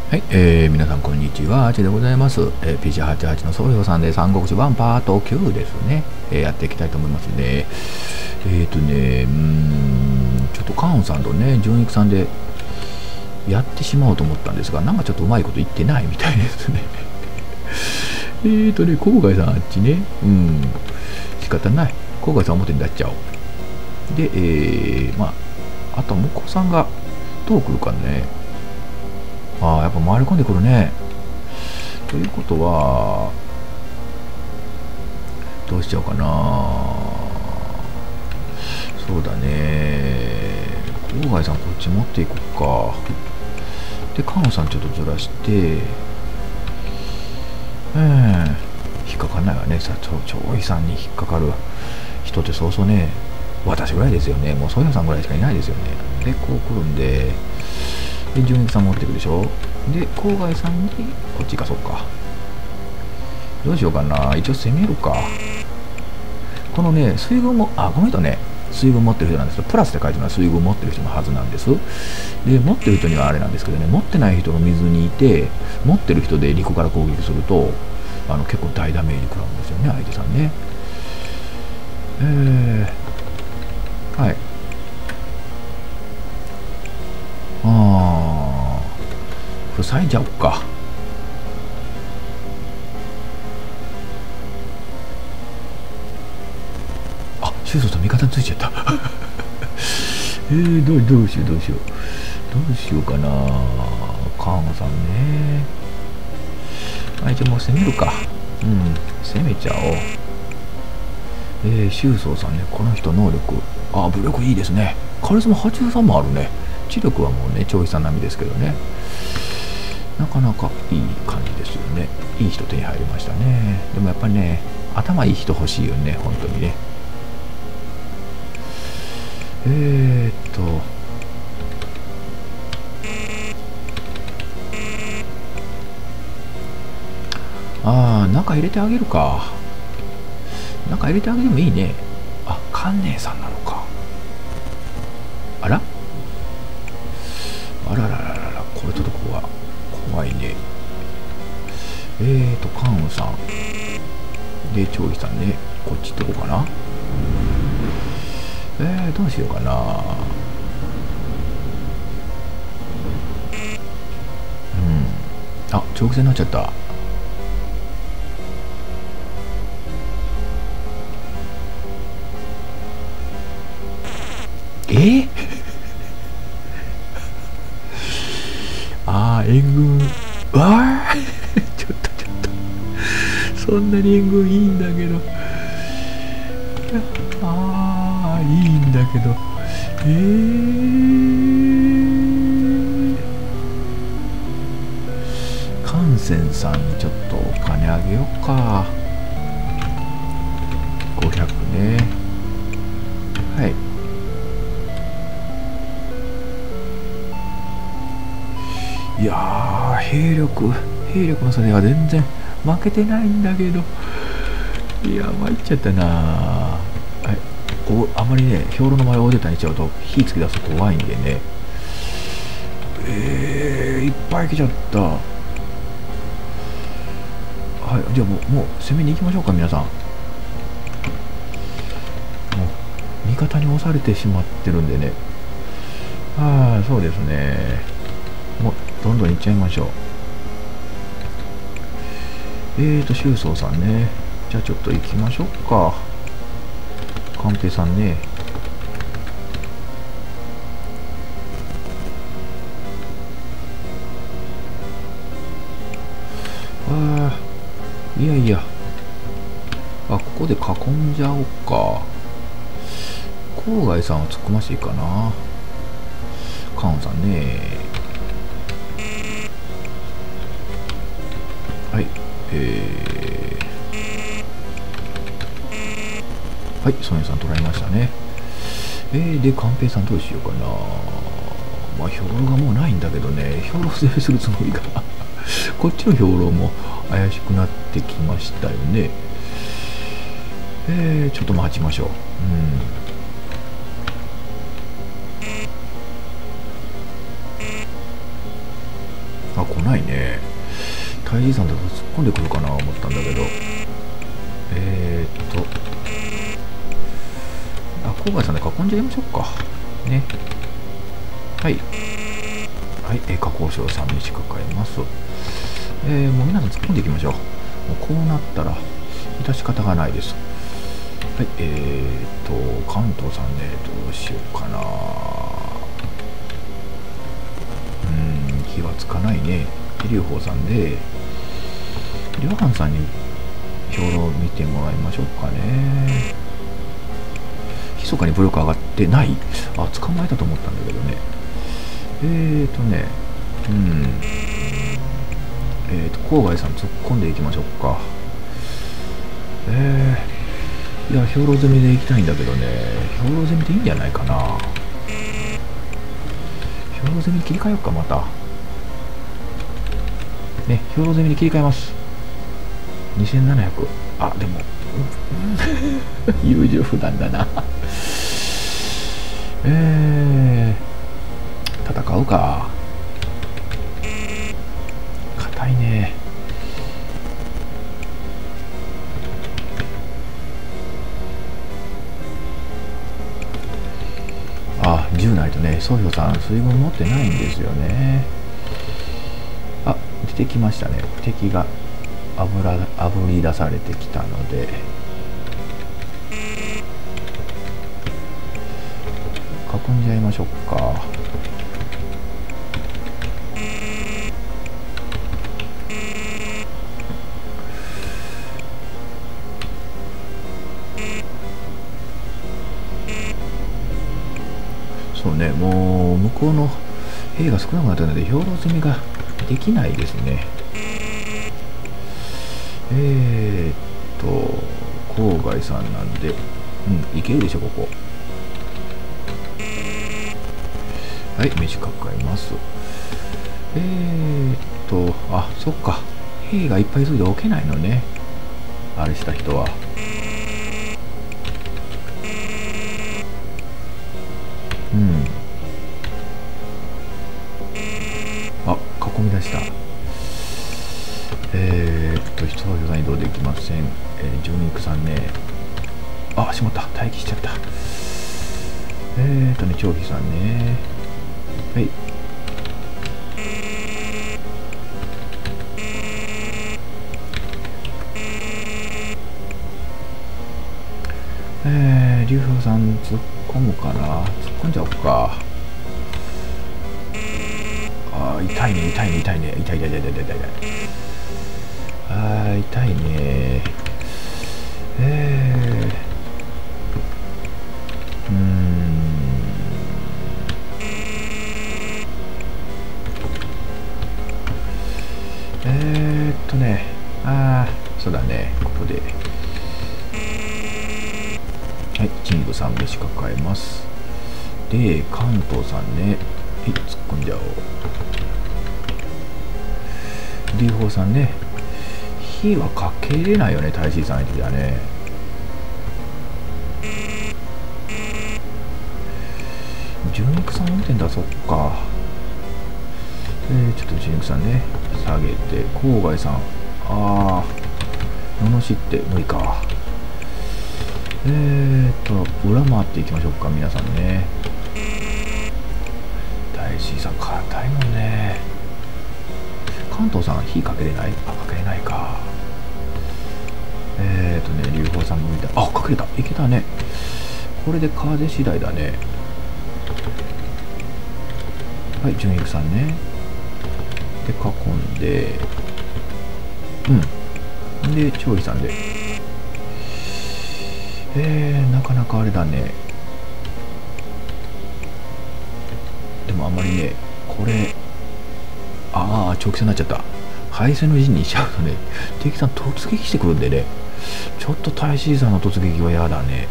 はい、皆さんこんにちは、あちでございます。PC88 の総評さんで三国志1パート9ですね、やっていきたいと思いますね。ちょっとカーンさんとね、純育さんでやってしまおうと思ったんですが、なんかちょっとうまいこと言ってないみたいですね。郊外さんあっちね、仕方ない。郊外さん表に出しちゃおう。で、あとは向こうさんがどう来るかね。やっぱ回り込んでくるね。ということは、どうしちゃおうかな。そうだね。郊外さんこっち持っていこうか。で、カンさんちょっとずらして、引っかかんないわね。長井さんに引っかかる人ってそうそうね、私ぐらいですよね。もうソヨさんぐらいしかいないですよね。で、こう来るんで、で、純一さん持っていくでしょ。で、郊外さんにこっち行かそうか。どうしようかな。一応攻めるか。このね、水軍も、この人ね、水軍持ってる人なんですけど、プラスって書いてるのは水軍持ってる人のはずなんです。で、持ってる人にはあれなんですけどね、持ってない人が水にいて、持ってる人で陸から攻撃すると、結構大ダメージ食らうんですよね、相手さんね。はい。塞いじゃおうか。シューソーと味方ついちゃった。どうしよう。どうしようかな。カーンさんね。一応もう攻めるか。攻めちゃおう。シューソーさんね、この人能力。武力いいですね。カリスマ83もあるね。知力はもうね、長井さん並みですけどね。なかなかいい感じですよね。いい人手に入りましたね。でもやっぱりね、頭いい人欲しいよね、本当にね。中入れてあげるか。中入れてあげてもいいね。観念さんなのか。あらら、これちょっと怖いね。カンさん。で、長井さんね。こっち行ってこうかな。どうしようかな。長期戦になっちゃった。援軍。ちょっと。そんなに援軍いいんだけど。いいんだけど。観戦さんにちょっとお金あげようか。500ね。はい。いやー、兵力の差では全然負けてないんだけど、いや参っちゃったな。あまりね、兵糧の前を出たにしちゃうと火つき出すと怖いんでね。いっぱい来ちゃった。じゃあもう攻めに行きましょうか、皆さん。もう味方に押されてしまってるんでね。そうですね。もうどんどん行っちゃいましょう。周宗さんね。じゃあちょっと行きましょうか。寛平さんね。いや。ここで囲んじゃおうか。郊外さんを突っ込ましていいかな。カンさんね。はい。ソニーさん取られましたね。で、寛平さんどうしようかな。兵糧がもうないんだけどね、兵糧制するつもりが。こっちの兵糧も怪しくなってきましたよね。ちょっと待ちましょう。 あ、来ないね。タイジーさんだと突っ込んでくるかな思ったんだけど。あ、郊外さんで囲んじゃいましょうか。ね。はい。はい、加工省さんに仕掛えます。もう皆さん突っ込んでいきましょう。もうこうなったら、致し方がないです。はい、関東さんね、どうしようかな。気はつかないね。龍宝さんで、両藩さんに兵糧を見てもらいましょうかね。密かに武力上がってない。あ、捕まえたと思ったんだけどね。郊外さん突っ込んでいきましょうか。いや、兵糧攻めで行きたいんだけどね。兵糧攻めでいいんじゃないかな。兵糧攻めに切り替えようか、また。ね、兵糧攻めに切り替えます。2700。あ、でも、優柔不断だな。戦うか。硬いね。あ、10ないとね、ソヒョさん水軍持ってないんですよね。あ、出てきましたね。敵があぶり出されてきたので、囲んじゃいましょうか。そうね、もう向こうの兵が少なくなったので兵糧攻めができないですね。郊外さんなんで、いけるでしょ、ここ。はい、飯抱えます。あ、そっか。兵がいっぱいいるで置けないのね。あれした人は。あ、囲み出した。人は予移動できません。純肉さんね。あ、しまった。待機しちゃった。長飛さんね。はい。竜兵さん突っ込むかな。突っ込んじゃおうか。あ、痛いね、痛いね、痛いね、痛い痛い痛い痛い痛い痛い。あー、痛いね。そうだね、ここで。はい、チングさん飯抱えます。で、関東さんね。はい、突っ込んじゃおう。龍宝さんね。火はかけれないよね、大使さん相手じゃね。純肉さん運転だ、そっか。ちょっと純肉さんね、下げて、郊外さん。あー、罵って無理か。裏回っていきましょうか、皆さんね。大使さん、硬いもんね。関東さん、火かけれない？あ、かけれないか。龍宝さんも見た。あ、かけれた。いけたね。これで風次第だね。はい、純育さんね。で、囲んで、で、長飛さんで。なかなかあれだね。でもあんまりね、これ、長期戦になっちゃった。敗戦の陣にしちゃうとね、敵さん突撃してくるんでね、ちょっと大使さんの突撃は嫌だね。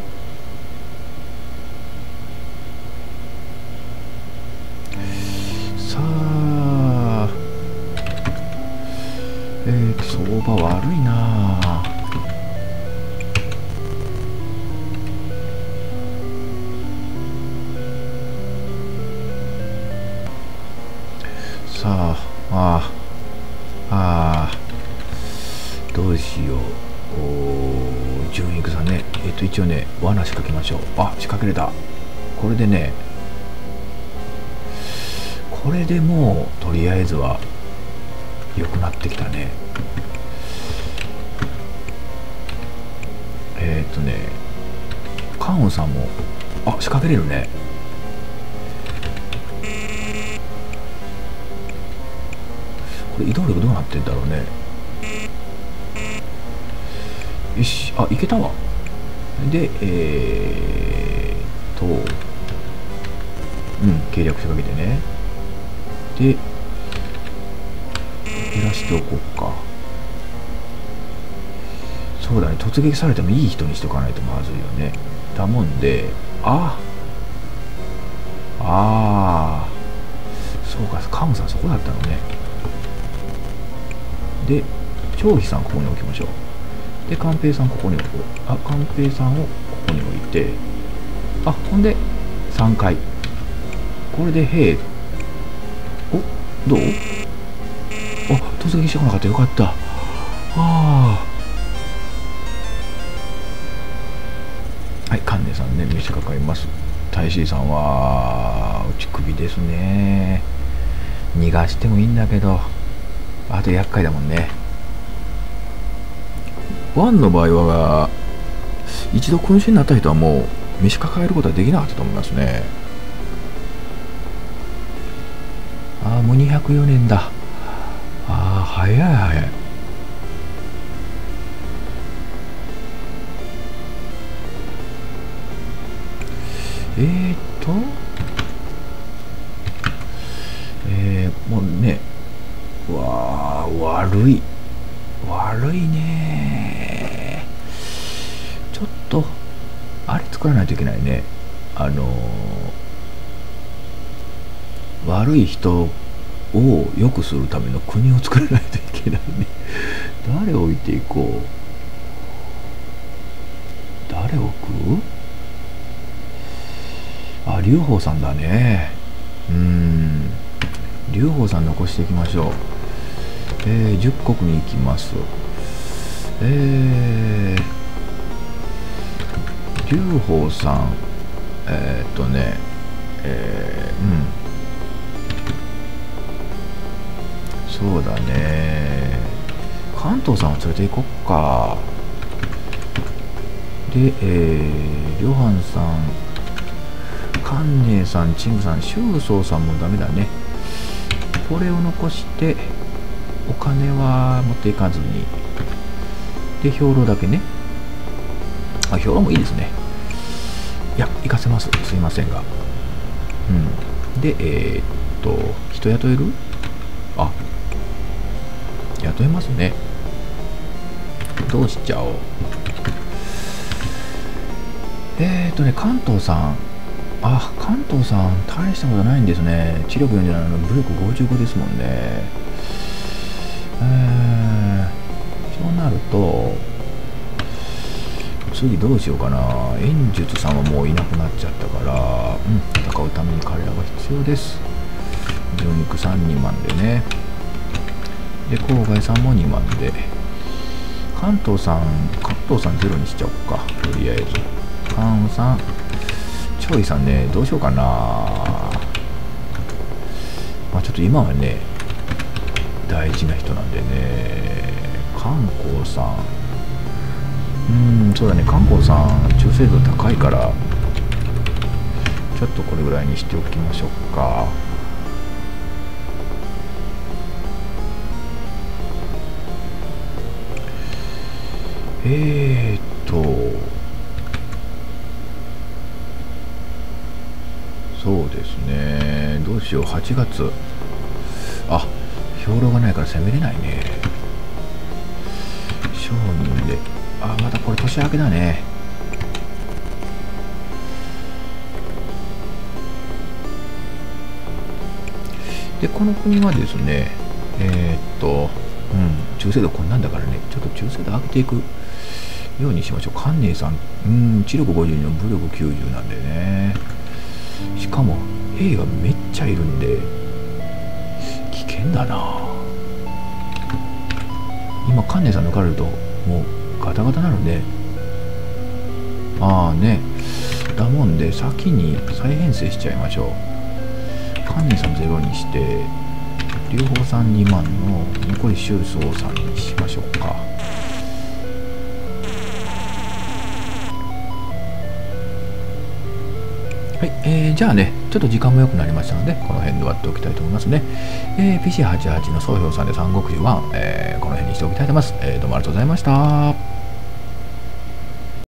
さあ、相場悪いなあ。さあ、 ああ、どうしよう。純育さんね。一応ね、罠仕掛けましょう。あ、仕掛けれた。これでね、これでもう、とりあえずは、良くなってきたね。カウンさんも、あ、仕掛けれるね。これ移動力どうなってんだろうね。よし、あ、いけたわ。で、計略仕掛けてね。で、減らしておこうか。そうだね、突撃されてもいい人にしておかないとまずいよね。だもんで、そうか、カムさんそこだったのね。で、張飛さんここに置きましょう。で、寛平さんここに置こう。あ、寛平さんをここに置いて、あ、ほんで、3回。これで兵、お、どう？あ、突撃してこなかったよかった。はい、関根さんね、召しかかります。大志さんは、打ち首ですね。逃がしてもいいんだけど、あと厄介だもんね。ワンの場合は、一度君主になった人はもう、召し抱えることはできなかったと思いますね。もう204年だ。早い早い。もうね、悪いね。ちょっとあれ作らないといけないね。悪い人を良くするための国を作らないといけないね。誰を置いていこう。誰を置く？劉邦さんだね。劉邦さん残していきましょう。10国に行きます。劉邦さん、そうだね。関東さんを連れて行こっか。で、両藩さん、関寧さん、陳さん、周宗さんもダメだね。これを残して、お金は持っていかずに。で、兵糧だけね。兵糧もいいですね。いや、行かせます。すいませんが。で、人雇える？雇えますね。どうしちゃおう。関東さん。関東さん、大したことないんですね。知力47の武力55ですもんね。そうなると、次どうしようかな。演術さんはもういなくなっちゃったから、戦うために彼らが必要です。純肉さん2万でね。で、郊外さんも2万で。関東さんゼロにしちゃおうか。とりあえず。関羽さん、ちょいさんね、どうしようかな。ちょっと今はね、大事な人なんでね。観光さん。そうだね、観光さん、中精度高いから、ちょっとこれぐらいにしておきましょうか。そうですね。どうしよう、8月。兵糧がないから攻めれないね。商人で。またこれ年明けだね。で、この国はですね、中精度こんなんだからね、ちょっと中精度上げていくようにしましょう。関寧さん、知力52の武力90なんでね。しかも兵がめっちゃいるんで危険変だな。今関連さん抜かれるともうガタガタなるね。ああね、だもんで先に再編成しちゃいましょう。関連さん0にして両方さん2万の残り周宗さんにしましょうか。はい、じゃあね、ちょっと時間も良くなりましたので、この辺で終わっておきたいと思いますね。PC88 の総評さんで三国志1、この辺にしておきたいと思います。どうもありがとうございました。